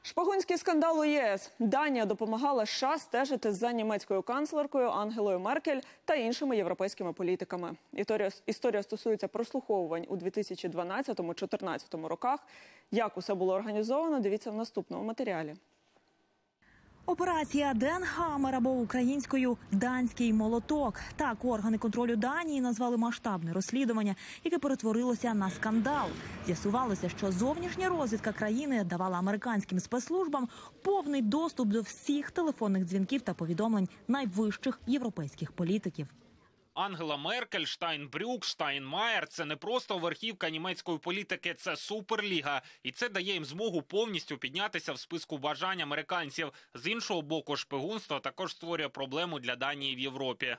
Шпигунський скандал у ЄС. Данія допомагала США стежити за німецькою канцлеркою Ангелою Меркель та іншими європейськими політиками. Історія стосується прослуховувань у 2012-2014 роках. Як усе було організовано, дивіться в наступному матеріалі. Операція «Den Hammer» або українською «Данський молоток». Так органи контролю Данії назвали масштабне розслідування, яке перетворилося на скандал. З'ясувалося, що зовнішня розвідка країни давала американським спецслужбам повний доступ до всіх телефонних дзвінків та повідомлень найвищих європейських політиків. Ангела Меркель, Штайнбрюк, Штайнмаєр – це не просто верхівка німецької політики, це суперліга. І це дає їм змогу повністю піднятися в списку бажань американців. З іншого боку, шпигунство також створює проблему для Данії в Європі.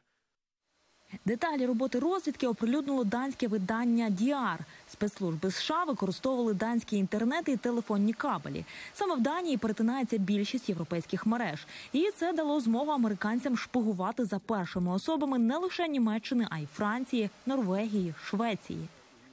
Деталі роботи розвідки оприлюднило данське видання «Діар». Спецслужби США використовували данські інтернети і телефонні кабелі. Саме в Данії перетинається більшість європейських мереж. І це дало змогу американцям шпигувати за першими особами не лише Німеччини, а й Франції, Норвегії, Швеції.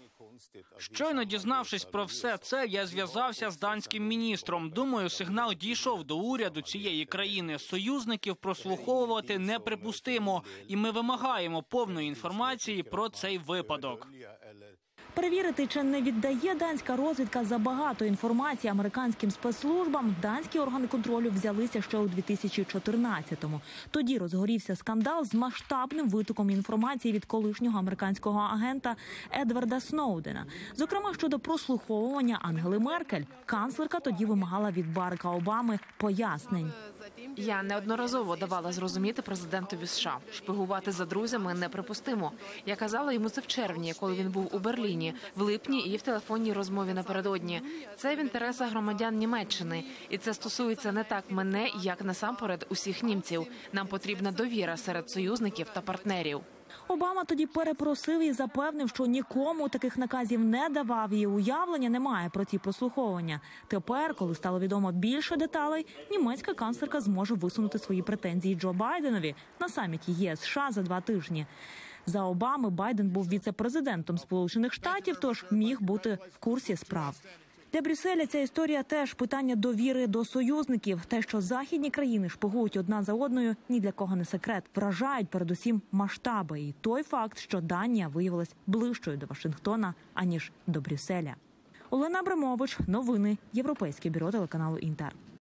Щойно дізнавшись про все це, я зв'язався з данським міністром. Думаю, сигнал дійшов до уряду цієї країни. Союзників прослуховувати неприпустимо. І ми вимагаємо повної інформації про цей випадок. Перевірити, чи не віддає данська розвідка забагато інформації американським спецслужбам, данські органи контролю взялися ще у 2014-му. Тоді розгорівся скандал з масштабним витоком інформації від колишнього американського агента Едварда Сноудена. Зокрема, щодо прослуховування Ангели Меркель, канцлерка тоді вимагала від Барака Обами пояснень. Я неодноразово давала зрозуміти президентові США. Шпигувати за друзями неприпустимо. Я казала йому це в червні, коли він був у Берліні, в липні і в телефонній розмові напередодні. Це в інтересах громадян Німеччини. І це стосується не так мене, як насамперед усіх німців. Нам потрібна довіра серед союзників та партнерів. Обама тоді перепросив і запевнив, що нікому таких наказів не давав, і уявлення немає про ці прослуховування. Тепер, коли стало відомо більше деталей, німецька канцлерка зможе висунути свої претензії Джо Байденові на саміті ЄС-США за 2 тижні. За Обами Байден був віце-президентом Сполучених Штатів, тож міг бути в курсі справ. Для Брюсселя ця історія теж питання довіри до союзників. Те, що західні країни шпигують одна за одною, ні для кого не секрет. Вражають передусім масштаби і той факт, що Данія виявилась ближчою до Вашингтона, аніж до Брюсселя. Олена Абрамович, новини, Європейське бюро телеканалу «Інтер».